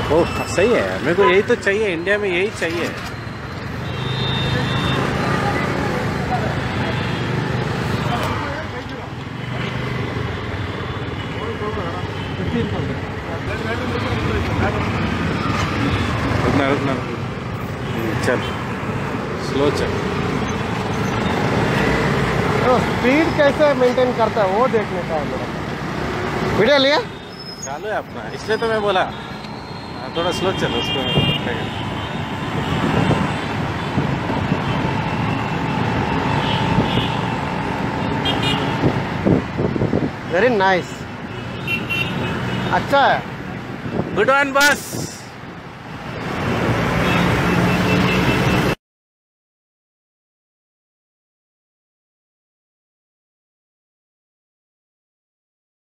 ओह सही है, मेरे को यही तो चाहिए, इंडिया में यही चाहिए। रुकना रुकना, चल स्लो चल। तो स्पीड कैसे मेंटेन करता है वो देखने का है मेरा। वीडियो लिया चालू है अपना, इसलिए तो मैं बोला थोड़ा स्लो चल उसको। वेरी नाइस, अच्छा है। गुड वन बस।